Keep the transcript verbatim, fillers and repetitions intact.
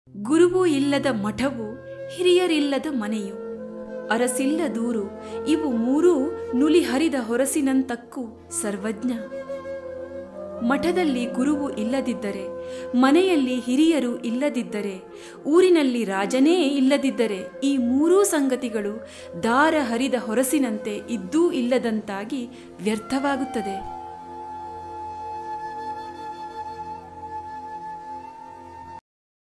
ಗುರುವು ಇಲ್ಲದ ಮಠವು, ಹಿರಿಯರಿಲ್ಲದ ಮನೆಯು, ಅರಸಿಲ್ಲ ದೂರು, ಇವು ಮೂರೂ ನುಲಿ ಹರಿದ ಹೊರಸಿನಂತಕ್ಕೂ ಸರ್ವಜ್ಞ. ಮಠದಲ್ಲಿ ಗುರುವು ಇಲ್ಲದಿದ್ದರೆ, ಮನೆಯಲ್ಲಿ ಹಿರಿಯರು ಇಲ್ಲದಿದ್ದರೆ, ಊರಿನಲ್ಲಿ ರಾಜನೇ ಇಲ್ಲದಿದ್ದರೆ ಈ ಮೂರೂ ಸಂಗತಿಗಳು ದಾರ ಹರಿದ ಹೊರಸಿನಂತೆ ಇದ್ದೂ ಇಲ್ಲದಂತಾಗಿ ವ್ಯರ್ಥವಾಗುತ್ತದೆ.